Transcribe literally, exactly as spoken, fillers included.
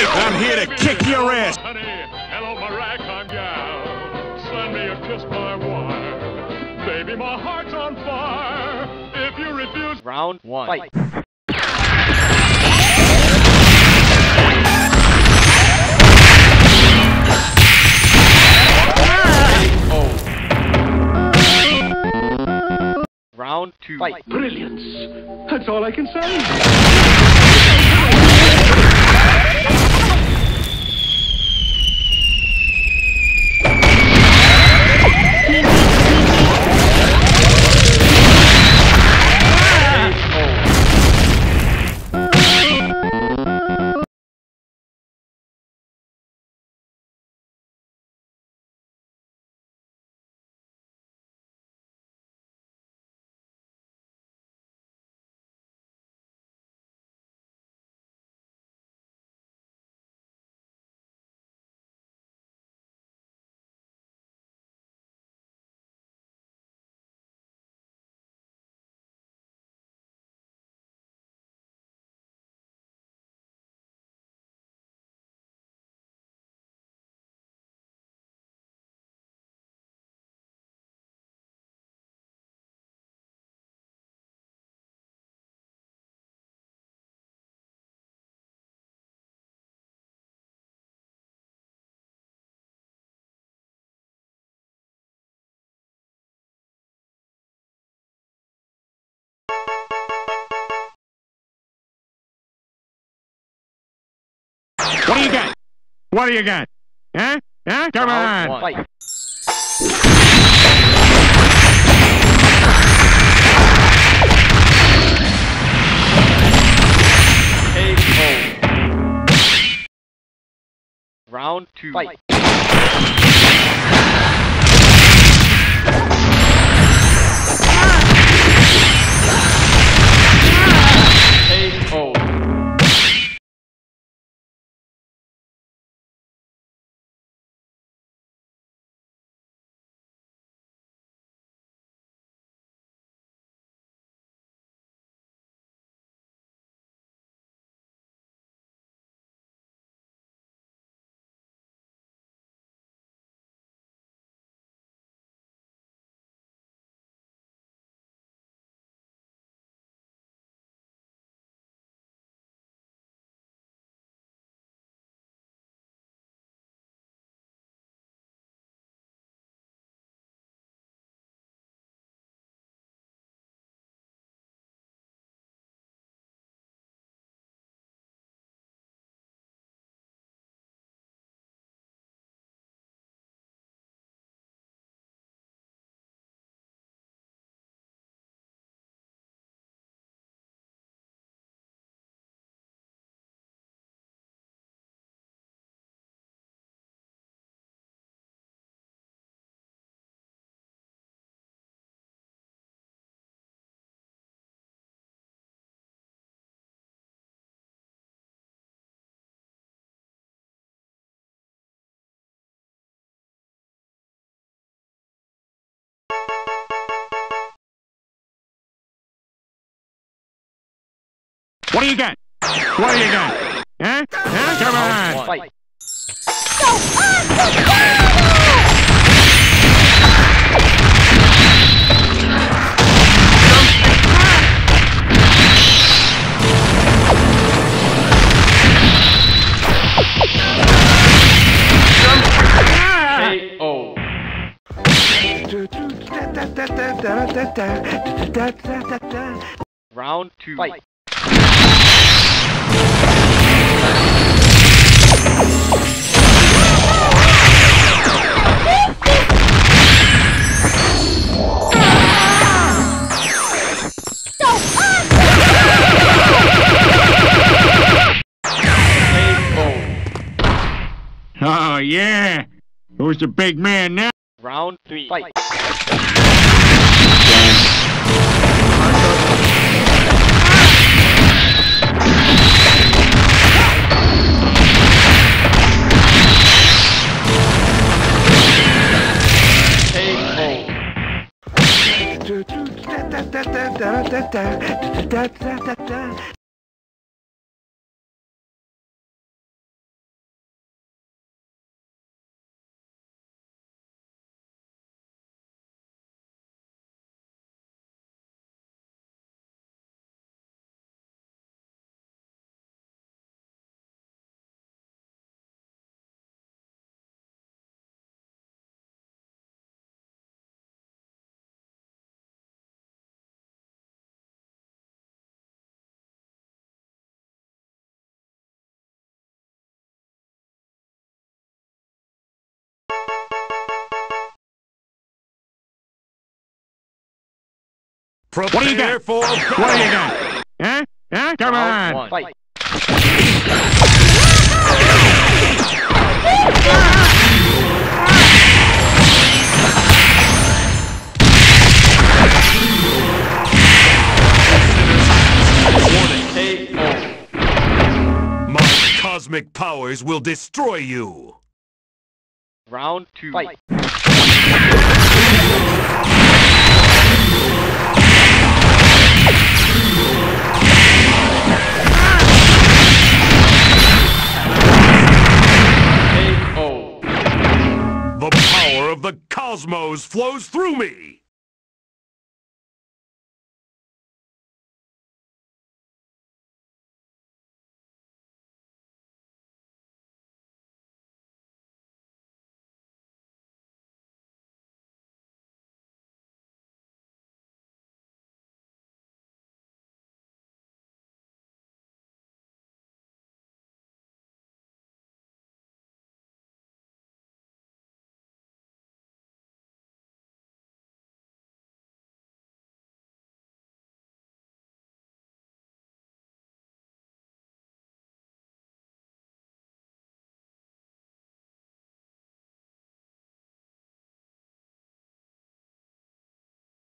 I'm here to kick your ass. Honey, hello, my ragtime gal. Send me a kiss by wire. Baby, my heart's on fire. If you refuse, Round one. Fight. Round two. Fight. Brilliance. That's all I can say. What do you got? What do you got? Huh? Huh? Come Round on. one. Fight. K O. Round two. Fight. K O. What do you got? What do you got? Huh? Huh? Come on. Fight. K O. Round two. Fight. Oh, yeah. Who's the big man now? Round three. Fight. K O. What do you Prepare got? for What do you battle. got? Huh? Huh? Come Round on. one. Fight. K O. My cosmic powers will destroy you. Round two. Fight. K O. The power of the cosmos flows through me.